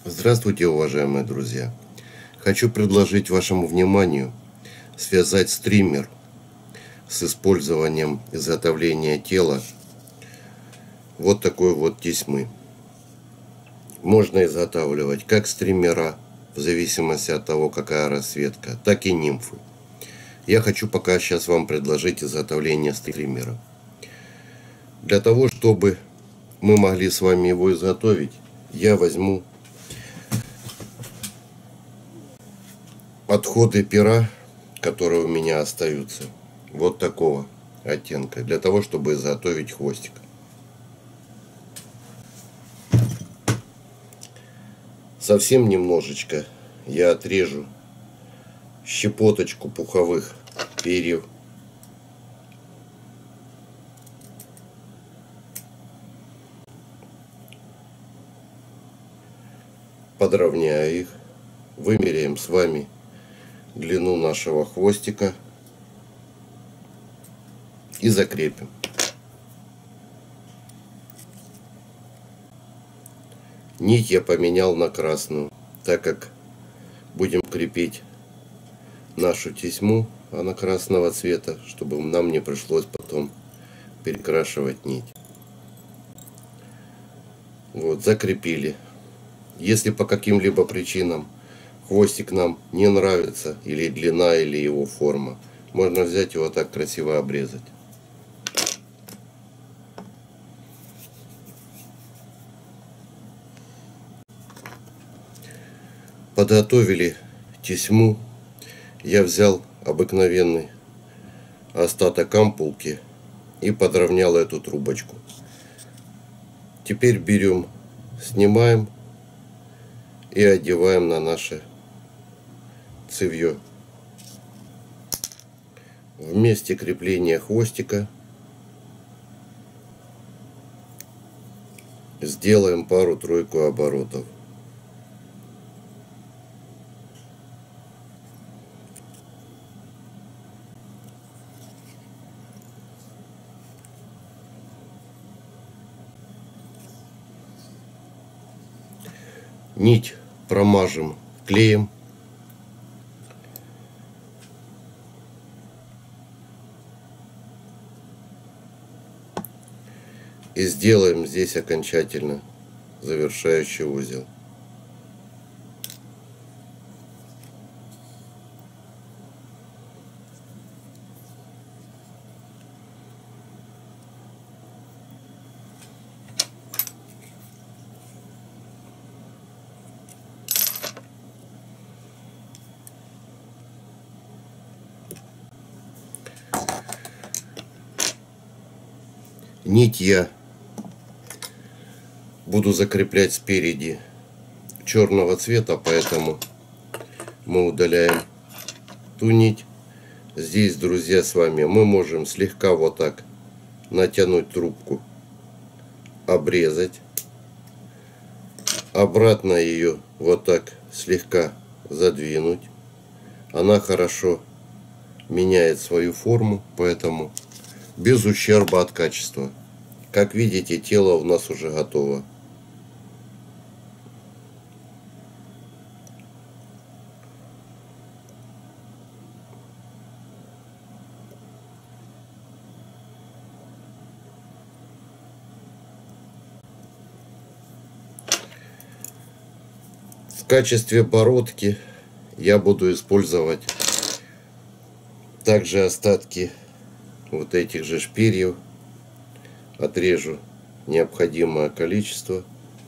Здравствуйте, уважаемые друзья! Хочу предложить вашему вниманию связать стример с использованием изготовления тела вот такой вот тесьмы. Можно изготавливать как стримера, в зависимости от того, какая расцветка, так и нимфы. Я хочу пока сейчас вам предложить изготовление стримера. Для того, чтобы мы могли с вами его изготовить, я возьму отходы пера, которые у меня остаются, вот такого оттенка, для того, чтобы изготовить хвостик. Совсем немножечко я отрежу щепоточку пуховых перьев. Подровняю их. Вымеряем с вами длину нашего хвостика и закрепим. Нить я поменял на красную, так как будем крепить нашу тесьму, она красного цвета, чтобы нам не пришлось потом перекрашивать нить. Вот, закрепили. Если по каким-либо причинам хвостик нам не нравится, или длина, или его форма, можно взять его так красиво обрезать. Подготовили тесьму. Я взял обыкновенный остаток ампулки и подровнял эту трубочку. Теперь берем, снимаем и одеваем на наше цевье. В месте крепления хвостика сделаем пару-тройку оборотов. Нить промажем клеем. И сделаем здесь окончательно завершающий узел. Нить я буду закреплять спереди черного цвета, поэтому мы удаляем ту нить. Здесь, друзья, с вами мы можем слегка вот так натянуть трубку, обрезать, обратно ее вот так слегка задвинуть. Она хорошо меняет свою форму, поэтому без ущерба от качества. Как видите, тело у нас уже готово. В качестве бородки я буду использовать также остатки вот этих же перьев. Отрежу необходимое количество.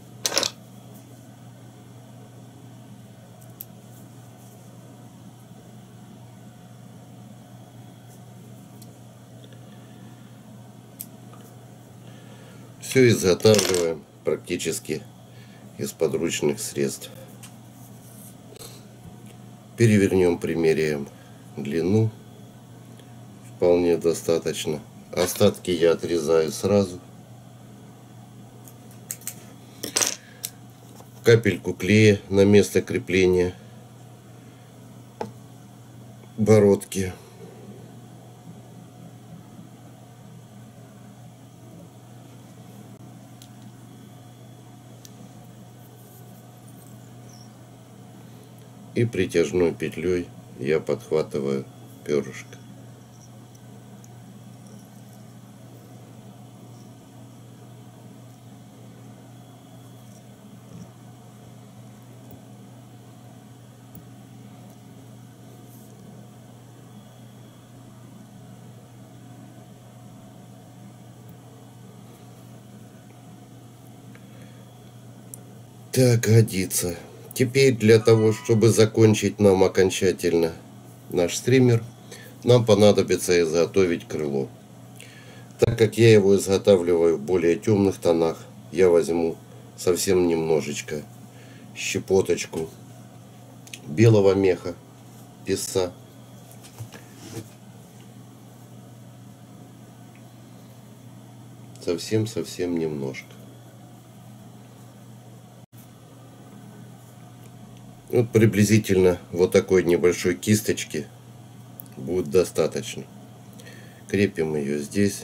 Все изготавливаем практически из подручных средств. Перевернем, примеряем длину. Вполне достаточно. Остатки я отрезаю сразу. Капельку клея на место крепления бородки. И притяжной петлей я подхватываю перышко. Так, годится. Теперь для того, чтобы закончить нам окончательно наш стример, нам понадобится изготовить крыло. Так как я его изготавливаю в более темных тонах, я возьму совсем немножечко, щепоточку белого меха, песца. Совсем немножко. Вот приблизительно вот такой небольшой кисточки будет достаточно. Крепим ее здесь.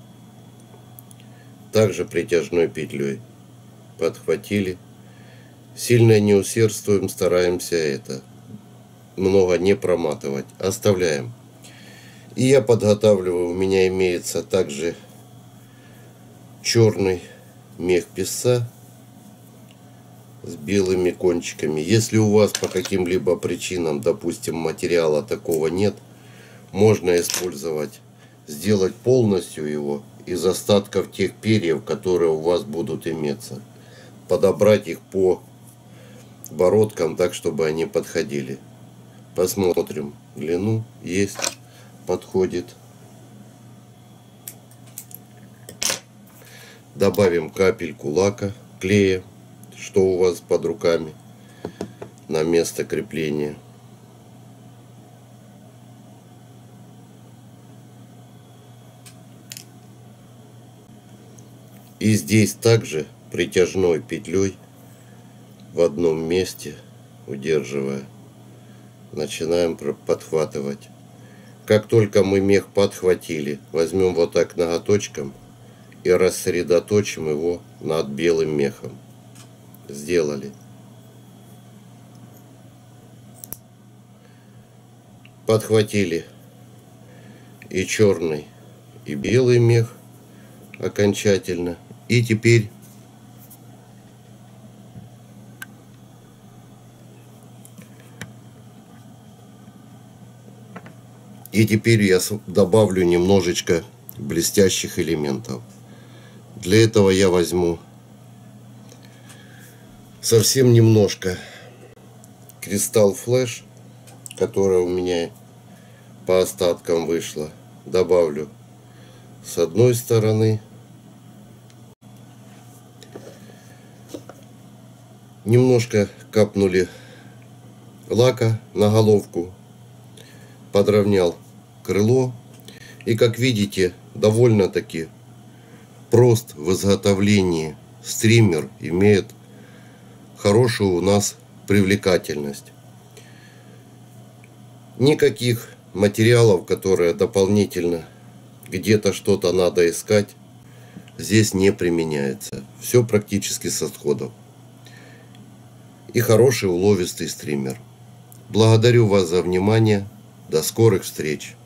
Также притяжной петлей подхватили. Сильно не усердствуем, стараемся это много не проматывать. Оставляем. И я подготавливаю, у меня имеется также черный мех песца с белыми кончиками. Если у вас по каким-либо причинам, допустим, материала такого нет, можно использовать, сделать полностью его из остатков тех перьев, которые у вас будут иметься. Подобрать их по бородкам так, чтобы они подходили. Посмотрим длину. Есть. Подходит. Добавим капельку лака, клея, что у вас под руками, на место крепления. И здесь также притяжной петлей в одном месте, удерживая, начинаем подхватывать. Как только мы мех подхватили, возьмем вот так ноготочком и рассредоточим его над белым мехом. Сделали. Подхватили и черный, и белый мех окончательно. И теперь я добавлю немножечко блестящих элементов. Для этого я возьму совсем немножко кристалл флэш, которая у меня по остаткам вышла. Добавлю с одной стороны. Немножко капнули лака на головку. Подровнял крыло. И как видите, довольно-таки прост в изготовлении. Стример имеет хорошую у нас привлекательность. Никаких материалов, которые дополнительно где-то что-то надо искать, здесь не применяется. Все практически со сходов. И хороший уловистый стример. Благодарю вас за внимание. До скорых встреч!